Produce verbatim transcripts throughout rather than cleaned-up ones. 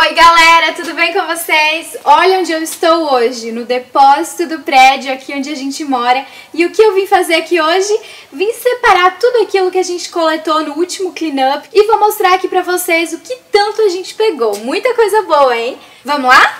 Oi galera, tudo bem com vocês? Olha onde eu estou hoje, no depósito do prédio aqui onde a gente mora. E o que eu vim fazer aqui hoje? Vim separar tudo aquilo que a gente coletou no último cleanup e vou mostrar aqui pra vocês o que tanto a gente pegou. Muita coisa boa, hein? Vamos lá?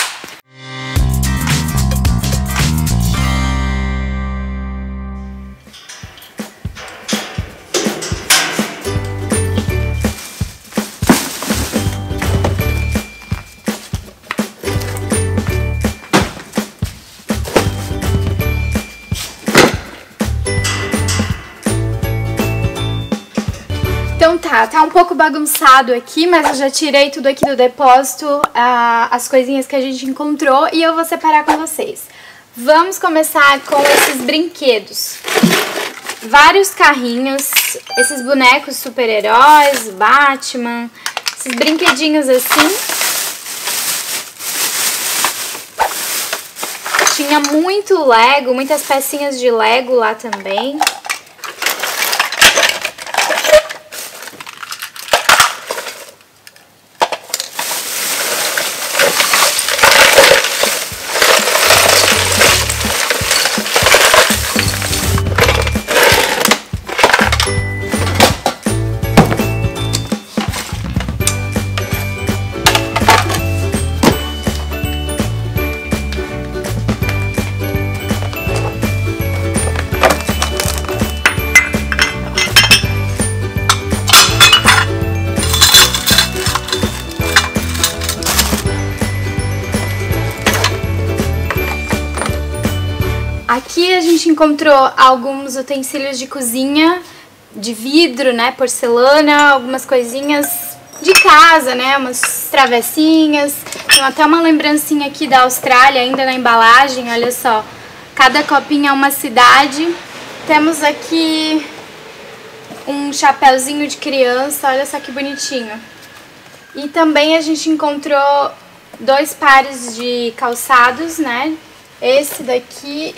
Então tá, tá um pouco bagunçado aqui, mas eu já tirei tudo aqui do depósito, uh, as coisinhas que a gente encontrou, e eu vou separar com vocês. Vamos começar com esses brinquedos. Vários carrinhos, esses bonecos super-heróis, Batman, esses brinquedinhos assim. Tinha muito Lego, muitas pecinhas de Lego lá também. Aqui a gente encontrou alguns utensílios de cozinha, de vidro, né, porcelana, algumas coisinhas de casa, né, umas travessinhas. Tem até uma lembrancinha aqui da Austrália, ainda na embalagem, olha só. Cada copinho é uma cidade. Temos aqui um chapéuzinho de criança, olha só que bonitinho. E também a gente encontrou dois pares de calçados, né, esse daqui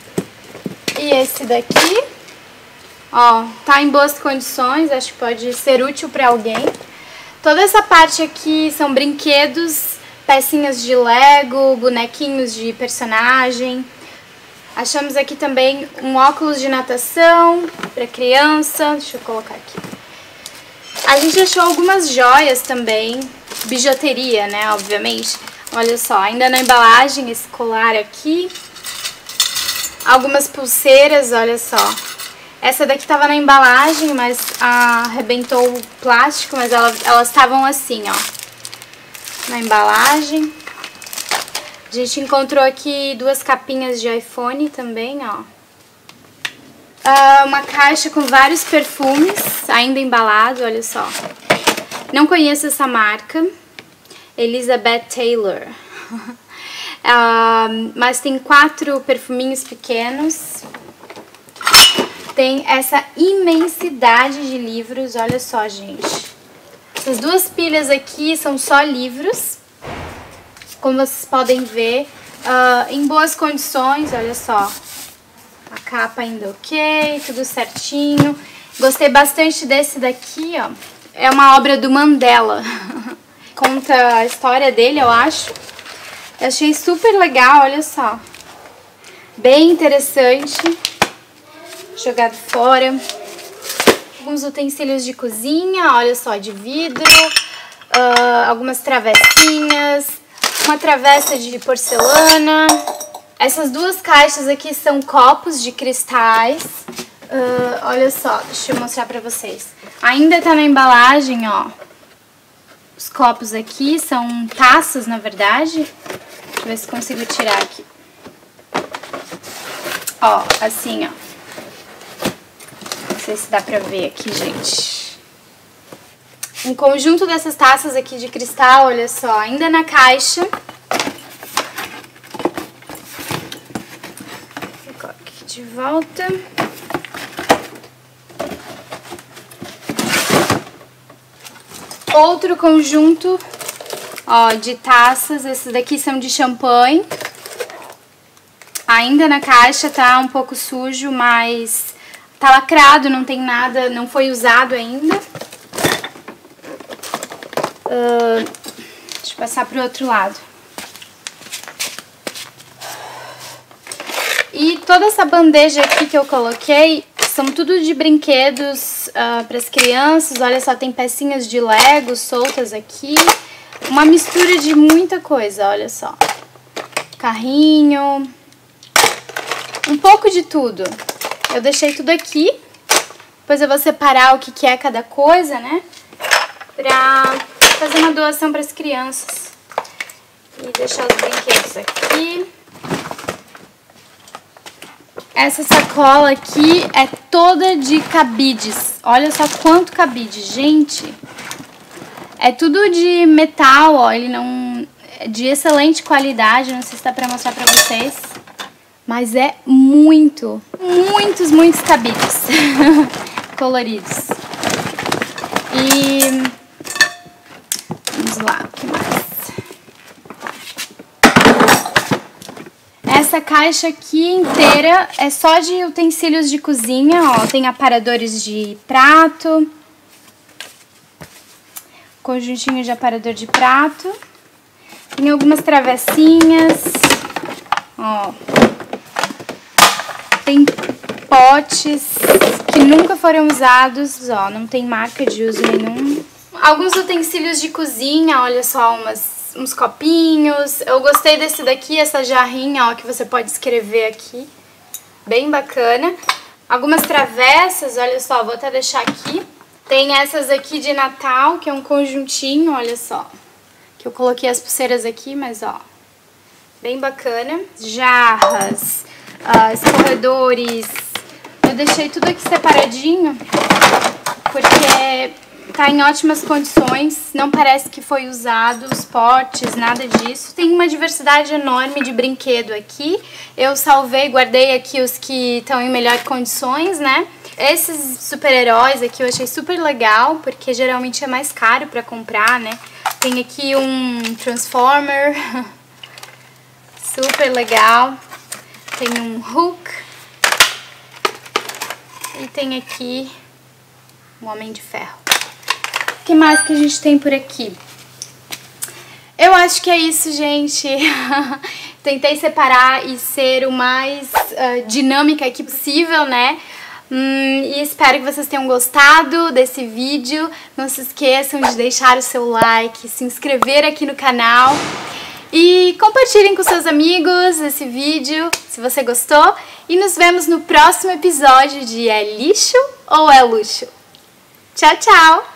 e esse daqui, ó, tá em boas condições, acho que pode ser útil pra alguém. Toda essa parte aqui são brinquedos, pecinhas de Lego, bonequinhos de personagem. Achamos aqui também um óculos de natação pra criança, deixa eu colocar aqui. A gente achou algumas joias também, bijuteria, né, obviamente. Olha só, ainda na embalagem, esse colar aqui. Algumas pulseiras, olha só. Essa daqui tava na embalagem, mas ah, arrebentou o plástico, mas ela, elas estavam assim, ó. Na embalagem. A gente encontrou aqui duas capinhas de iPhone também, ó. Ah, uma caixa com vários perfumes, ainda embalado, olha só. Não conheço essa marca. Elizabeth Taylor. Uh, mas tem quatro perfuminhos pequenos. Tem essa imensidade de livros, olha só, gente. Essas duas pilhas aqui são só livros, como vocês podem ver, uh, em boas condições, olha só. A capa ainda ok, tudo certinho. Gostei bastante desse daqui, ó. É uma obra do Mandela. Conta a história dele, eu acho. Eu achei super legal, olha só. Bem interessante. Jogado fora. Alguns utensílios de cozinha, olha só, de vidro. Uh, algumas travessinhas. Uma travessa de porcelana. Essas duas caixas aqui são copos de cristais. Uh, olha só, deixa eu mostrar pra vocês. Ainda tá na embalagem, ó. Os copos aqui são taças, na verdade. Deixa eu ver se consigo tirar aqui. Ó, assim, ó. Não sei se dá pra ver aqui, gente. Um conjunto dessas taças aqui de cristal, olha só, ainda na caixa. Vou colocar aqui de volta. Outro conjunto, ó, de taças. Esses daqui são de champanhe. Ainda na caixa, tá um pouco sujo, mas tá lacrado, não tem nada, não foi usado ainda. Uh, Deixa eu passar pro outro lado. E toda essa bandeja aqui que eu coloquei são tudo de brinquedos uh, para as crianças. Olha só, tem pecinhas de Lego soltas aqui. Uma mistura de muita coisa, olha só. Carrinho. Um pouco de tudo. Eu deixei tudo aqui. Depois eu vou separar o que, que é cada coisa, né? Pra fazer uma doação para as crianças. E deixar os brinquedos aqui. Essa sacola aqui é toda de cabides. Olha só quanto cabide, gente. É tudo de metal, ó. Ele não... é de excelente qualidade. Não sei se dá pra mostrar pra vocês. Mas é muito, muitos, muitos cabides coloridos. E... vamos lá, o que mais? Essa caixa aqui inteira é só de utensílios de cozinha, ó. Tem aparadores de prato. Conjuntinho de aparador de prato. Tem algumas travessinhas. Ó. Tem potes que nunca foram usados, ó. Não tem marca de uso nenhum. Alguns utensílios de cozinha, olha só, umas... uns copinhos. Eu gostei desse daqui, essa jarrinha, ó, que você pode escrever aqui. Bem bacana. Algumas travessas, olha só, vou até deixar aqui. Tem essas aqui de Natal, que é um conjuntinho, olha só. Que eu coloquei as pulseiras aqui, mas ó, bem bacana. Jarras, uh, escorredores. Eu deixei tudo aqui separadinho, porque... tá em ótimas condições, não parece que foi usado, os potes, nada disso. Tem uma diversidade enorme de brinquedo aqui. Eu salvei, guardei aqui os que estão em melhores condições, né? Esses super-heróis aqui eu achei super legal, porque geralmente é mais caro pra comprar, né? Tem aqui um Transformer, super legal. Tem um Hulk. E tem aqui um Homem de Ferro. O que mais que a gente tem por aqui? Eu acho que é isso, gente. Tentei separar e ser o mais uh, dinâmica aqui possível, né? Hum, e espero que vocês tenham gostado desse vídeo. Não se esqueçam de deixar o seu like, se inscrever aqui no canal. E compartilhem com seus amigos esse vídeo, se você gostou. E nos vemos no próximo episódio de É Lixo ou É Luxo? Tchau, tchau!